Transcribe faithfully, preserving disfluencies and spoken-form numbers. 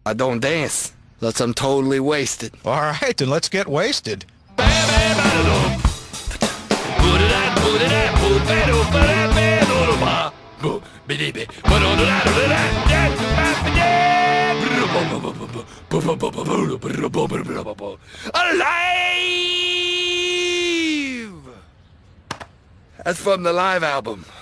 I don't dance. Unless I'm totally wasted. All right, then let's get wasted. Alive! That's from the live album.